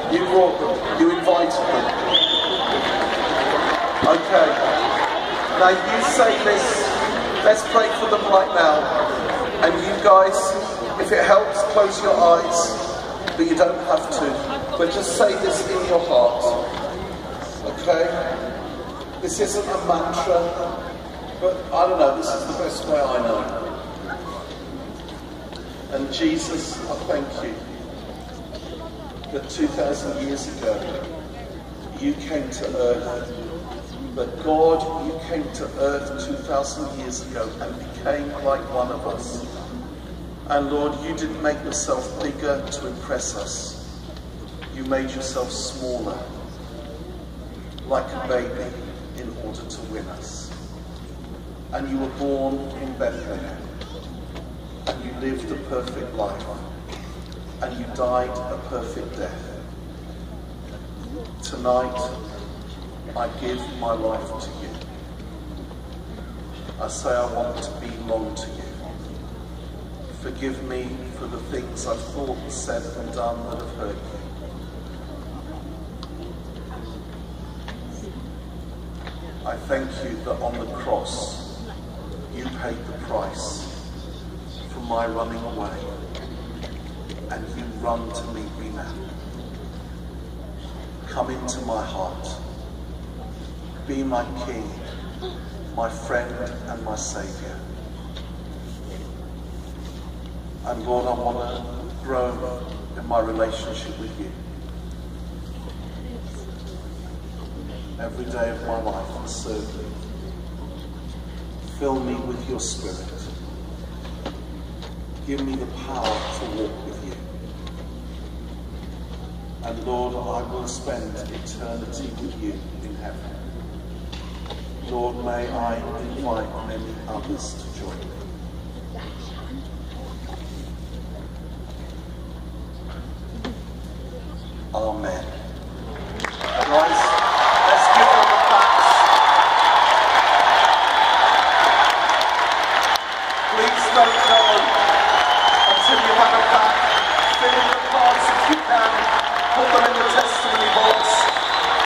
You brought them. You invited them. Okay. Now you say this. Let's pray for them right now. And you guys, if it helps, close your eyes. But you don't have to. But just say this in your heart. Okay? This isn't a mantra. But I don't know, this is the best way I know. And Jesus, I thank you that 2,000 years ago, you came to earth. But God, you came to earth 2,000 years ago and became like one of us. And Lord, you didn't make yourself bigger to impress us. You made yourself smaller, like a baby, in order to win us. And you were born in Bethlehem. And you lived a perfect life. And you died a perfect death. Tonight, I give my life to you. I say I want to belong to you. Forgive me for the things I've thought, said and done that have hurt you. I thank you that on the cross, you paid the price for my running away, and you run to meet me now. Come into my heart. Be my King, my friend and my Saviour. And Lord, I want to grow in my relationship with you. Every day of my life and serve you. Fill me with your Spirit. Give me the power to walk with you. And Lord, I will spend eternity with you in heaven. Lord, may I invite many others to join me. Amen. Guys, let's give them the claps. Please don't go until you have a back. Fill in the cards if you can. Put them